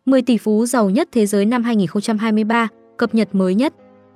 10 tỷ phú giàu nhất thế giới năm 2023, cập nhật mới nhất.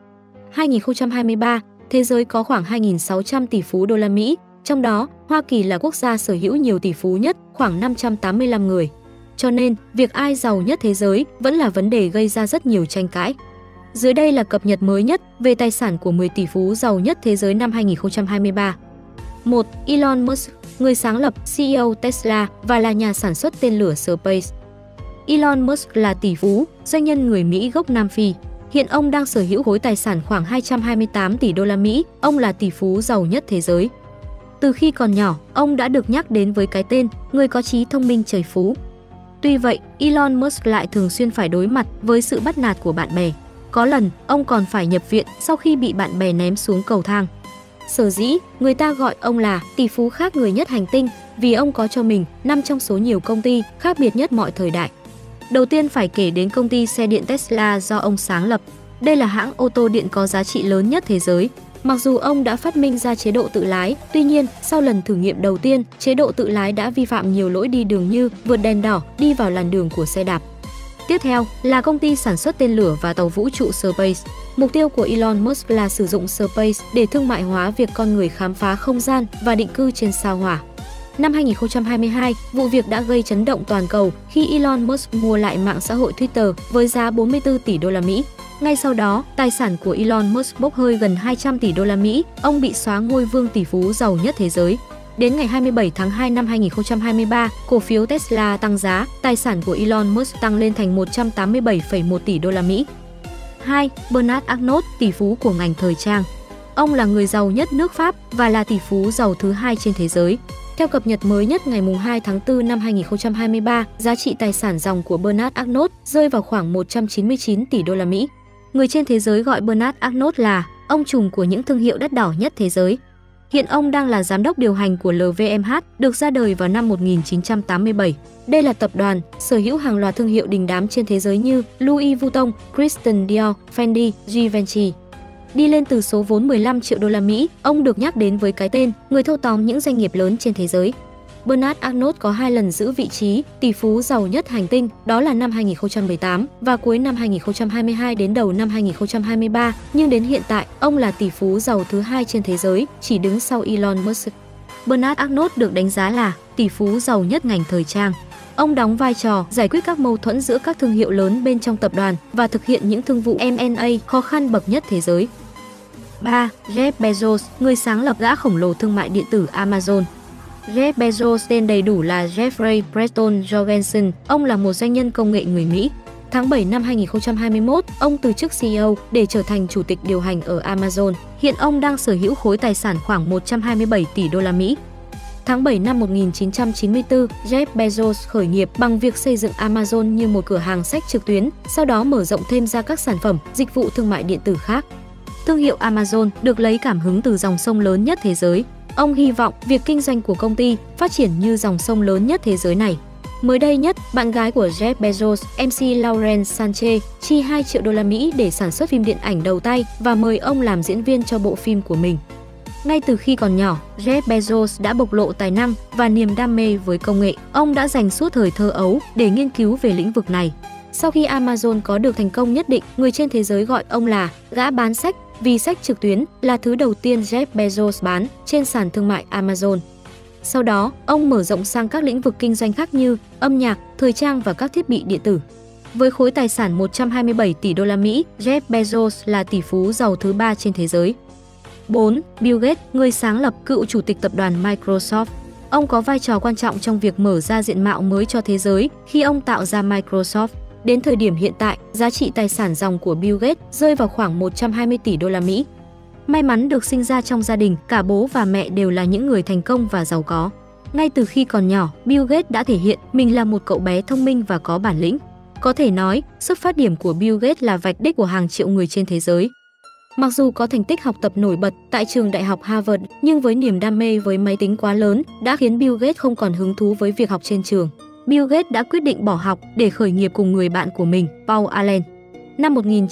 2023, thế giới có khoảng 2.600 tỷ phú đô la Mỹ, trong đó Hoa Kỳ là quốc gia sở hữu nhiều tỷ phú nhất, khoảng 585 người. Cho nên, việc ai giàu nhất thế giới vẫn là vấn đề gây ra rất nhiều tranh cãi. Dưới đây là cập nhật mới nhất về tài sản của 10 tỷ phú giàu nhất thế giới năm 2023. 1. Elon Musk, người sáng lập, CEO Tesla và là nhà sản xuất tên lửa SpaceX. Elon Musk là tỷ phú, doanh nhân người Mỹ gốc Nam Phi. Hiện ông đang sở hữu khối tài sản khoảng 228 tỷ đô la Mỹ, ông là tỷ phú giàu nhất thế giới. Từ khi còn nhỏ, ông đã được nhắc đến với cái tên người có trí thông minh trời phú. Tuy vậy, Elon Musk lại thường xuyên phải đối mặt với sự bắt nạt của bạn bè. Có lần, ông còn phải nhập viện sau khi bị bạn bè ném xuống cầu thang. Sở dĩ, người ta gọi ông là tỷ phú khác người nhất hành tinh vì ông có cho mình 5 trong số nhiều công ty khác biệt nhất mọi thời đại. Đầu tiên phải kể đến công ty xe điện Tesla do ông sáng lập. Đây là hãng ô tô điện có giá trị lớn nhất thế giới. Mặc dù ông đã phát minh ra chế độ tự lái, tuy nhiên, sau lần thử nghiệm đầu tiên, chế độ tự lái đã vi phạm nhiều lỗi đi đường như vượt đèn đỏ, đi vào làn đường của xe đạp. Tiếp theo là công ty sản xuất tên lửa và tàu vũ trụ SpaceX. Mục tiêu của Elon Musk là sử dụng SpaceX để thương mại hóa việc con người khám phá không gian và định cư trên sao Hỏa. Năm 2022, vụ việc đã gây chấn động toàn cầu khi Elon Musk mua lại mạng xã hội Twitter với giá 44 tỷ đô la Mỹ. Ngay sau đó, tài sản của Elon Musk bốc hơi gần 200 tỷ đô la Mỹ, ông bị xóa ngôi vương tỷ phú giàu nhất thế giới. Đến ngày 27 tháng 2 năm 2023, cổ phiếu Tesla tăng giá, tài sản của Elon Musk tăng lên thành 187,1 tỷ đô la Mỹ. 2. Bernard Arnault, tỷ phú của ngành thời trang. Ông là người giàu nhất nước Pháp và là tỷ phú giàu thứ hai trên thế giới. Theo cập nhật mới nhất ngày 2 tháng 4 năm 2023, giá trị tài sản ròng của Bernard Arnault rơi vào khoảng 199 tỷ đô la Mỹ. Người trên thế giới gọi Bernard Arnault là ông trùm của những thương hiệu đắt đỏ nhất thế giới. Hiện ông đang là giám đốc điều hành của LVMH, được ra đời vào năm 1987. Đây là tập đoàn sở hữu hàng loạt thương hiệu đình đám trên thế giới như Louis Vuitton, Christian Dior, Fendi, Givenchy. Đi lên từ số vốn 15 triệu đô la Mỹ, ông được nhắc đến với cái tên người thâu tóm những doanh nghiệp lớn trên thế giới. Bernard Arnault có 2 lần giữ vị trí tỷ phú giàu nhất hành tinh, đó là năm 2018 và cuối năm 2022 đến đầu năm 2023, nhưng đến hiện tại, ông là tỷ phú giàu thứ hai trên thế giới, chỉ đứng sau Elon Musk. Bernard Arnault được đánh giá là tỷ phú giàu nhất ngành thời trang. Ông đóng vai trò giải quyết các mâu thuẫn giữa các thương hiệu lớn bên trong tập đoàn và thực hiện những thương vụ M&A khó khăn bậc nhất thế giới. 3. Jeff Bezos, người sáng lập gã khổng lồ thương mại điện tử Amazon. Jeff Bezos tên đầy đủ là Jeffrey Preston Jorgensen, ông là một doanh nhân công nghệ người Mỹ. Tháng 7 năm 2021, ông từ chức CEO để trở thành chủ tịch điều hành ở Amazon. Hiện ông đang sở hữu khối tài sản khoảng 127 tỷ đô la Mỹ. Tháng 7 năm 1994, Jeff Bezos khởi nghiệp bằng việc xây dựng Amazon như một cửa hàng sách trực tuyến, sau đó mở rộng thêm ra các sản phẩm, dịch vụ thương mại điện tử khác. Thương hiệu Amazon được lấy cảm hứng từ dòng sông lớn nhất thế giới. Ông hy vọng việc kinh doanh của công ty phát triển như dòng sông lớn nhất thế giới này. Mới đây nhất, bạn gái của Jeff Bezos, MC Lauren Sanchez, chi 2 triệu đô la Mỹ để sản xuất phim điện ảnh đầu tay và mời ông làm diễn viên cho bộ phim của mình. Ngay từ khi còn nhỏ, Jeff Bezos đã bộc lộ tài năng và niềm đam mê với công nghệ. Ông đã dành suốt thời thơ ấu để nghiên cứu về lĩnh vực này. Sau khi Amazon có được thành công nhất định, người trên thế giới gọi ông là gã bán sách vì sách trực tuyến là thứ đầu tiên Jeff Bezos bán trên sàn thương mại Amazon. Sau đó, ông mở rộng sang các lĩnh vực kinh doanh khác như âm nhạc, thời trang và các thiết bị điện tử. Với khối tài sản 127 tỷ đô la Mỹ, Jeff Bezos là tỷ phú giàu thứ 3 trên thế giới. 4. Bill Gates, người sáng lập, cựu chủ tịch tập đoàn Microsoft. Ông có vai trò quan trọng trong việc mở ra diện mạo mới cho thế giới khi ông tạo ra Microsoft. Đến thời điểm hiện tại, giá trị tài sản ròng của Bill Gates rơi vào khoảng 120 tỷ đô la Mỹ. May mắn được sinh ra trong gia đình, cả bố và mẹ đều là những người thành công và giàu có. Ngay từ khi còn nhỏ, Bill Gates đã thể hiện mình là một cậu bé thông minh và có bản lĩnh. Có thể nói, xuất phát điểm của Bill Gates là vạch đích của hàng triệu người trên thế giới. Mặc dù có thành tích học tập nổi bật tại trường đại học Harvard, nhưng với niềm đam mê với máy tính quá lớn đã khiến Bill Gates không còn hứng thú với việc học trên trường. Bill Gates đã quyết định bỏ học để khởi nghiệp cùng người bạn của mình, Paul Allen. Năm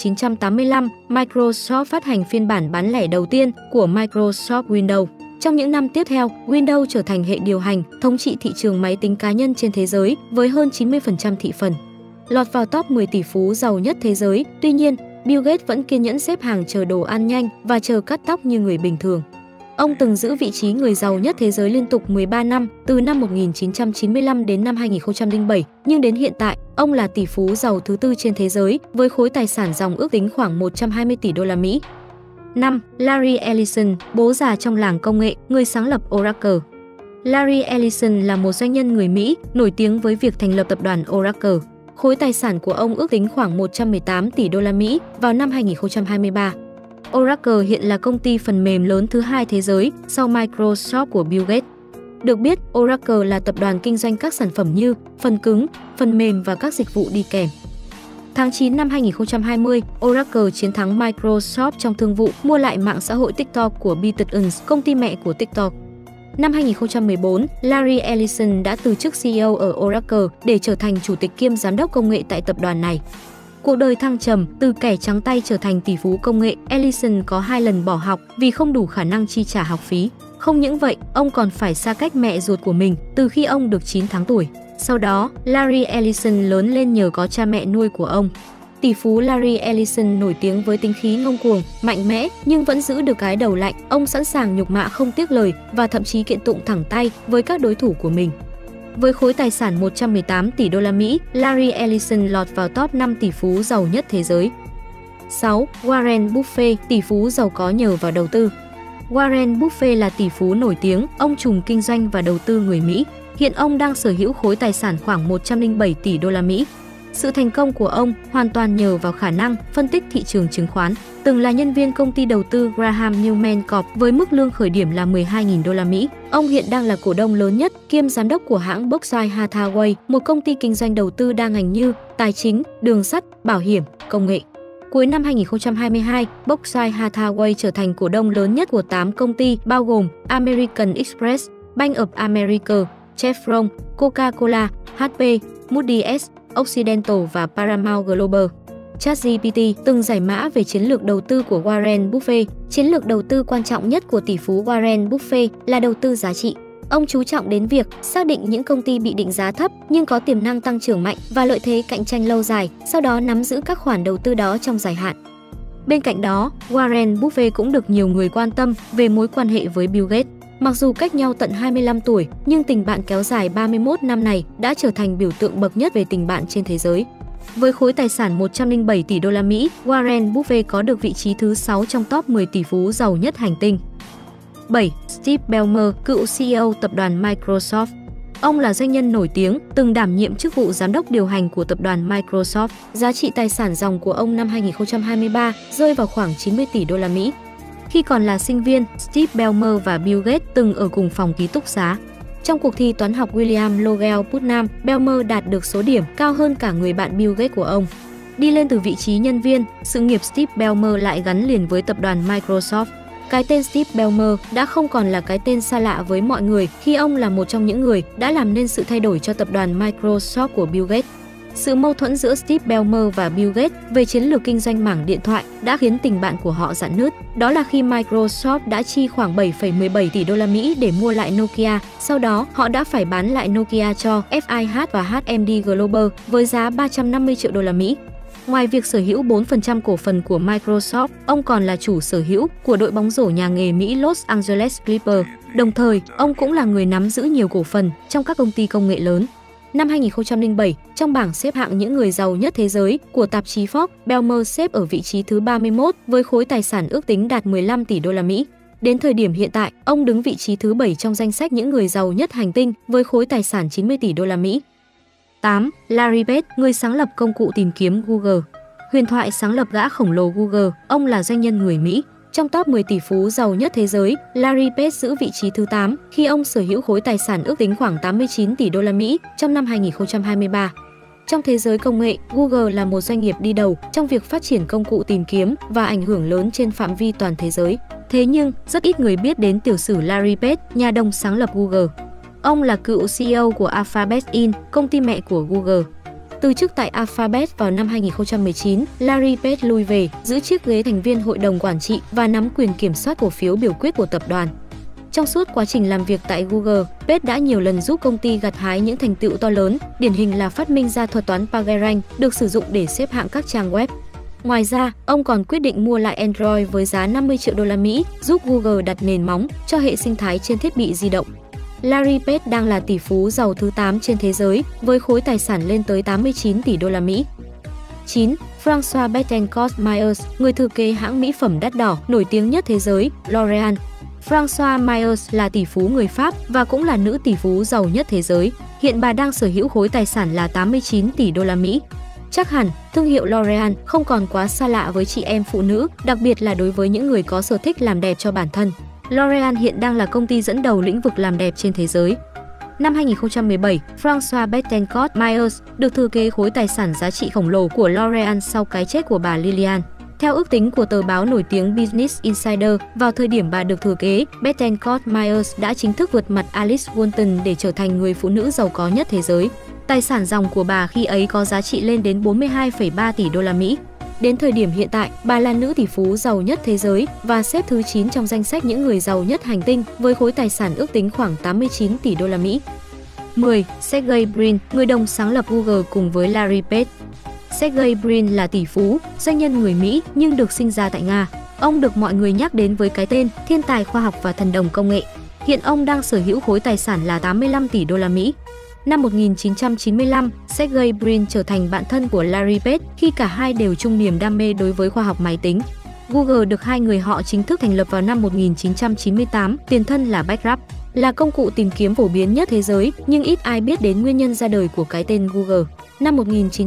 1985, Microsoft phát hành phiên bản bán lẻ đầu tiên của Microsoft Windows. Trong những năm tiếp theo, Windows trở thành hệ điều hành, thống trị thị trường máy tính cá nhân trên thế giới với hơn 90% thị phần. lọt vào top 10 tỷ phú giàu nhất thế giới. Tuy nhiên, Bill Gates vẫn kiên nhẫn xếp hàng chờ đồ ăn nhanh và chờ cắt tóc như người bình thường. Ông từng giữ vị trí người giàu nhất thế giới liên tục 13 năm, từ năm 1995 đến năm 2007, nhưng đến hiện tại, ông là tỷ phú giàu thứ tư trên thế giới với khối tài sản ròng ước tính khoảng 120 tỷ đô la Mỹ. 5. Larry Ellison, bố già trong làng công nghệ, người sáng lập Oracle. Larry Ellison là một doanh nhân người Mỹ nổi tiếng với việc thành lập tập đoàn Oracle. Khối tài sản của ông ước tính khoảng 118 tỷ đô la Mỹ vào năm 2023. Oracle hiện là công ty phần mềm lớn thứ hai thế giới sau Microsoft của Bill Gates. Được biết, Oracle là tập đoàn kinh doanh các sản phẩm như phần cứng, phần mềm và các dịch vụ đi kèm. Tháng 9 năm 2020, Oracle chiến thắng Microsoft trong thương vụ mua lại mạng xã hội TikTok của ByteDance, công ty mẹ của TikTok. Năm 2014, Larry Ellison đã từ chức CEO ở Oracle để trở thành chủ tịch kiêm giám đốc công nghệ tại tập đoàn này. Cuộc đời thăng trầm, từ kẻ trắng tay trở thành tỷ phú công nghệ, Ellison có 2 lần bỏ học vì không đủ khả năng chi trả học phí. Không những vậy, ông còn phải xa cách mẹ ruột của mình từ khi ông được 9 tháng tuổi. Sau đó, Larry Ellison lớn lên nhờ có cha mẹ nuôi của ông. Tỷ phú Larry Ellison nổi tiếng với tính khí ngông cuồng, mạnh mẽ nhưng vẫn giữ được cái đầu lạnh. Ông sẵn sàng nhục mạ không tiếc lời và thậm chí kiện tụng thẳng tay với các đối thủ của mình. Với khối tài sản 118 tỷ đô la Mỹ, Larry Ellison lọt vào top 5 tỷ phú giàu nhất thế giới. 6. Warren Buffett, tỷ phú giàu có nhờ vào đầu tư. Warren Buffett là tỷ phú nổi tiếng, ông trùm kinh doanh và đầu tư người Mỹ. Hiện ông đang sở hữu khối tài sản khoảng 107 tỷ đô la Mỹ. Sự thành công của ông hoàn toàn nhờ vào khả năng phân tích thị trường chứng khoán. Từng là nhân viên công ty đầu tư Graham Newman Corp với mức lương khởi điểm là 12.000 đô la Mỹ. Ông hiện đang là cổ đông lớn nhất kiêm giám đốc của hãng Berkshire Hathaway, một công ty kinh doanh đầu tư đa ngành như tài chính, đường sắt, bảo hiểm, công nghệ. Cuối năm 2022, Berkshire Hathaway trở thành cổ đông lớn nhất của 8 công ty bao gồm American Express, Bank of America, Chevron, Coca-Cola, HP, Moody's, Occidental và Paramount Global. ChatGPT từng giải mã về chiến lược đầu tư của Warren Buffett. Chiến lược đầu tư quan trọng nhất của tỷ phú Warren Buffett là đầu tư giá trị. Ông chú trọng đến việc xác định những công ty bị định giá thấp nhưng có tiềm năng tăng trưởng mạnh và lợi thế cạnh tranh lâu dài, sau đó nắm giữ các khoản đầu tư đó trong dài hạn. Bên cạnh đó, Warren Buffett cũng được nhiều người quan tâm về mối quan hệ với Bill Gates. Mặc dù cách nhau tận 25 tuổi, nhưng tình bạn kéo dài 31 năm này đã trở thành biểu tượng bậc nhất về tình bạn trên thế giới. Với khối tài sản 107 tỷ đô la Mỹ, Warren Buffett có được vị trí thứ 6 trong top 10 tỷ phú giàu nhất hành tinh. 7. Steve Ballmer, cựu CEO tập đoàn Microsoft. Ông là doanh nhân nổi tiếng, từng đảm nhiệm chức vụ giám đốc điều hành của tập đoàn Microsoft. Giá trị tài sản ròng của ông năm 2023 rơi vào khoảng 90 tỷ đô la Mỹ. Khi còn là sinh viên, Steve Ballmer và Bill Gates từng ở cùng phòng ký túc xá. Trong cuộc thi toán học William Logel Putnam, Ballmer đạt được số điểm cao hơn cả người bạn Bill Gates của ông. Đi lên từ vị trí nhân viên, sự nghiệp Steve Ballmer lại gắn liền với tập đoàn Microsoft. Cái tên Steve Ballmer đã không còn là cái tên xa lạ với mọi người khi ông là một trong những người đã làm nên sự thay đổi cho tập đoàn Microsoft của Bill Gates. Sự mâu thuẫn giữa Steve Ballmer và Bill Gates về chiến lược kinh doanh mảng điện thoại đã khiến tình bạn của họ rạn nứt. Đó là khi Microsoft đã chi khoảng 7,17 tỷ đô la Mỹ để mua lại Nokia. Sau đó, họ đã phải bán lại Nokia cho FIH và HMD Global với giá 350 triệu đô la Mỹ. Ngoài việc sở hữu 4% cổ phần của Microsoft, ông còn là chủ sở hữu của đội bóng rổ nhà nghề Mỹ Los Angeles Clippers. Đồng thời, ông cũng là người nắm giữ nhiều cổ phần trong các công ty công nghệ lớn. Năm 2007, trong bảng xếp hạng những người giàu nhất thế giới của tạp chí Forbes, Ballmer xếp ở vị trí thứ 31 với khối tài sản ước tính đạt 15 tỷ đô la Mỹ. Đến thời điểm hiện tại, ông đứng vị trí thứ 7 trong danh sách những người giàu nhất hành tinh với khối tài sản 90 tỷ đô la Mỹ. 8. Larry Page, người sáng lập công cụ tìm kiếm Google. Huyền thoại sáng lập gã khổng lồ Google, ông là doanh nhân người Mỹ. Trong top 10 tỷ phú giàu nhất thế giới, Larry Page giữ vị trí thứ 8 khi ông sở hữu khối tài sản ước tính khoảng 89 tỷ đô la Mỹ trong năm 2023. Trong thế giới công nghệ, Google là một doanh nghiệp đi đầu trong việc phát triển công cụ tìm kiếm và ảnh hưởng lớn trên phạm vi toàn thế giới. Thế nhưng, rất ít người biết đến tiểu sử Larry Page, nhà đồng sáng lập Google. Ông là cựu CEO của Alphabet Inc., công ty mẹ của Google. Từ chức tại Alphabet vào năm 2019, Larry Page lui về, giữ chiếc ghế thành viên hội đồng quản trị và nắm quyền kiểm soát cổ phiếu biểu quyết của tập đoàn. Trong suốt quá trình làm việc tại Google, Page đã nhiều lần giúp công ty gặt hái những thành tựu to lớn, điển hình là phát minh ra thuật toán PageRank được sử dụng để xếp hạng các trang web. Ngoài ra, ông còn quyết định mua lại Android với giá 50 triệu đô la Mỹ, giúp Google đặt nền móng cho hệ sinh thái trên thiết bị di động. Larry Page đang là tỷ phú giàu thứ 8 trên thế giới với khối tài sản lên tới 89 tỷ đô la Mỹ. 9. François Bettencourt-Meyers, người thừa kế hãng mỹ phẩm đắt đỏ nổi tiếng nhất thế giới, L'Oréal. François Meyers là tỷ phú người Pháp và cũng là nữ tỷ phú giàu nhất thế giới. Hiện bà đang sở hữu khối tài sản là 89 tỷ đô la Mỹ. Chắc hẳn, thương hiệu L'Oréal không còn quá xa lạ với chị em phụ nữ, đặc biệt là đối với những người có sở thích làm đẹp cho bản thân. L'Oréal hiện đang là công ty dẫn đầu lĩnh vực làm đẹp trên thế giới. Năm 2017, François Bettencourt-Meyers được thừa kế khối tài sản giá trị khổng lồ của L'Oréal sau cái chết của bà Liliane. Theo ước tính của tờ báo nổi tiếng Business Insider, vào thời điểm bà được thừa kế, Bettencourt-Meyers đã chính thức vượt mặt Alice Walton để trở thành người phụ nữ giàu có nhất thế giới. Tài sản ròng của bà khi ấy có giá trị lên đến 42,3 tỷ đô la Mỹ. Đến thời điểm hiện tại, bà là nữ tỷ phú giàu nhất thế giới và xếp thứ 9 trong danh sách những người giàu nhất hành tinh với khối tài sản ước tính khoảng 89 tỷ đô la Mỹ. 10. Sergey Brin, người đồng sáng lập Google cùng với Larry Page. Sergey Brin là tỷ phú, doanh nhân người Mỹ nhưng được sinh ra tại Nga. Ông được mọi người nhắc đến với cái tên thiên tài khoa học và thần đồng công nghệ. Hiện ông đang sở hữu khối tài sản là 85 tỷ đô la Mỹ. Năm 1995, Sergey Brin trở thành bạn thân của Larry Page khi cả hai đều chung niềm đam mê đối với khoa học máy tính. Google được hai người họ chính thức thành lập vào năm 1998, tiền thân là Backrub, là công cụ tìm kiếm phổ biến nhất thế giới, nhưng ít ai biết đến nguyên nhân ra đời của cái tên Google. Năm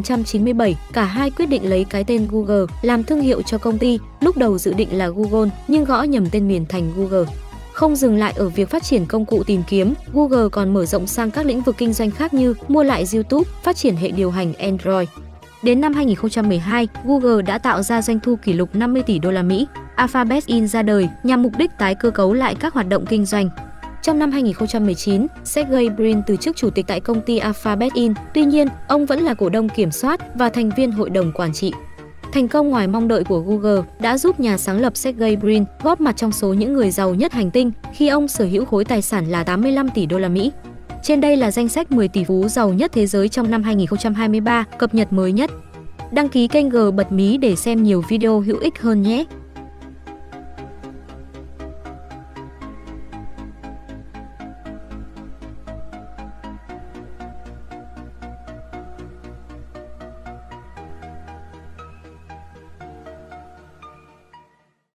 1997, cả hai quyết định lấy cái tên Google làm thương hiệu cho công ty, lúc đầu dự định là Google nhưng gõ nhầm tên miền thành Google. Không dừng lại ở việc phát triển công cụ tìm kiếm, Google còn mở rộng sang các lĩnh vực kinh doanh khác như mua lại YouTube, phát triển hệ điều hành Android. Đến năm 2012, Google đã tạo ra doanh thu kỷ lục 50 tỷ đô la Mỹ. Alphabet Inc ra đời nhằm mục đích tái cơ cấu lại các hoạt động kinh doanh. Trong năm 2019, Sergey Brin từ chức chủ tịch tại công ty Alphabet Inc. Tuy nhiên, ông vẫn là cổ đông kiểm soát và thành viên hội đồng quản trị. Thành công ngoài mong đợi của Google đã giúp nhà sáng lập Sergey Brin góp mặt trong số những người giàu nhất hành tinh khi ông sở hữu khối tài sản là 85 tỷ đô la Mỹ. Trên đây là danh sách 10 tỷ phú giàu nhất thế giới trong năm 2023, cập nhật mới nhất. Đăng ký kênh G Bật Mí để xem nhiều video hữu ích hơn nhé!